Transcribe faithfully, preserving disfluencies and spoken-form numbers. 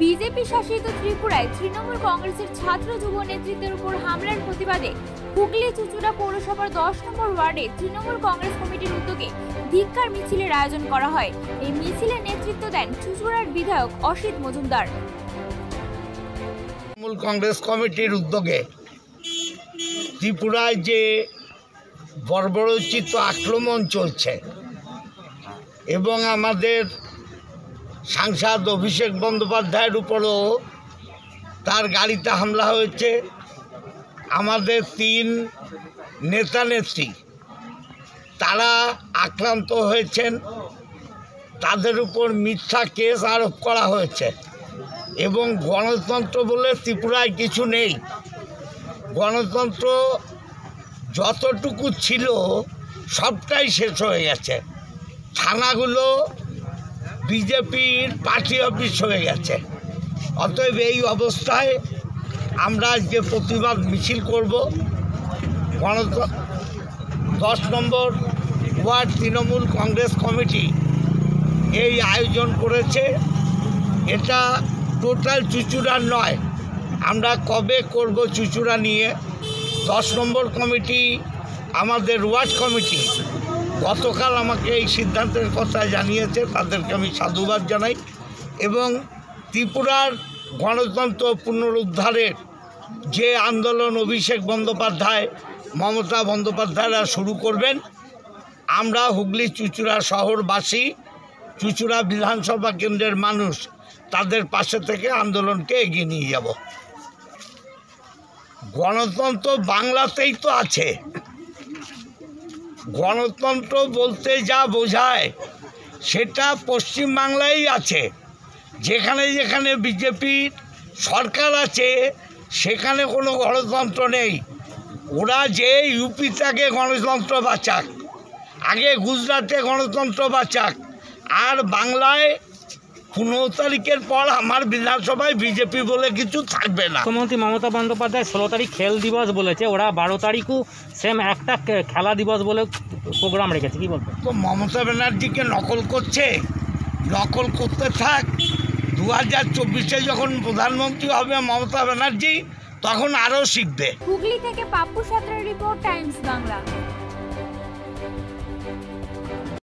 BJP শাসিত ত্রিপুরায় তৃণমূল কংগ্রেসের ছাত্র যুব নেতৃত্বের উপর হামলার প্রতিবাদে হুগলি চুঁচুড়া পৌরসভার দশ নম্বর ওয়ার্ডে তৃণমূল কংগ্রেস কমিটির উদ্যোগে ধিক্কার মিছিলের আয়োজন করা হয়। এই মিছিলে নেতৃত্ব দেন চুঁচুড়ার বিধায়ক অসিত মজুমদার। তৃণমূল কংগ্রেস কমিটির উদ্যোগে ত্রিপুরায় যে বর্বরোচিত আক্রমণ চলছে এবং আমাদের সাংসদ অভিষেক বন্দ্যোপাধ্যায়ের উপরও তার গাড়িতে হামলা হয়েছে। আমাদের তিন নেতা নেত্রী তারা আক্রান্ত হয়েছেন, তাদের উপর মিথ্যা কেস আরোপ করা হয়েছে এবং গণতন্ত্র বলে ত্রিপুরায় কিছু নেই। গণতন্ত্র যতটুকু ছিল সবটাই শেষ হয়ে গেছে। থানাগুলো বিজেপির পার্টি অফিস হয়ে গেছে। অতএব এই অবস্থায় আমরা যে প্রতিবাদ মিছিল করব, গণতন্ত্র দশ নম্বর ওয়ার্ড তৃণমূল কংগ্রেস কমিটি এই আয়োজন করেছে। এটা টোটাল চুঁচুড়ার নয়, আমরা কবে করব চুঁচুড়া নিয়ে। দশ নম্বর কমিটি আমাদের ওয়ার্ড কমিটি গতকাল আমাকে এই সিদ্ধান্তের কথা জানিয়েছে, তাদেরকে আমি সাধুবাদ জানাই। এবং ত্রিপুরার গণতন্ত্র পুনরুদ্ধারের যে আন্দোলন অভিষেক বন্দ্যোপাধ্যায় মমতা বন্দ্যোপাধ্যায়রা শুরু করবেন, আমরা হুগলি চুঁচুড়া শহরবাসী, চুঁচুড়া বিধানসভা কেন্দ্রের মানুষ তাদের পাশে থেকে আন্দোলনকে এগিয়ে নিয়ে যাব। গণতন্ত্র বাংলাতেই তো আছে। গণতন্ত্র বলতে যা বোঝায় সেটা পশ্চিমবাংলায় আছে। যেখানে যেখানে বিজেপির সরকার আছে সেখানে কোনো গণতন্ত্র নেই। ওরা যে ইউপিটাকে গণতন্ত্র বাঁচাক, আগে গুজরাটে গণতন্ত্র বাঁচাক, আর বাংলায় পনেরো তারিখের পর আমার বিধানসভায় বিজেপি বলে কিছু থাকবে না। মুখ্যমন্ত্রী মমতা বন্দ্যোপাধ্যায় ষোলো তারিখ খেল দিবস বলেছে, ওরা বারো তারিখও সেম একটা খেলা দিবস বলে প্রোগ্রাম রেখেছে, কি বলবো? তো মমতা ব্যানার্জিকে নকল করছে, নকল করতে থাক। দু হাজার চব্বিশে যখন প্রধানমন্ত্রী হবে মমতা ব্যানার্জি, তখন আরও শিখবে। হুগলি থেকে পাপ্পু সাঁতরার রিপোর্ট, টাইমস বাংলা।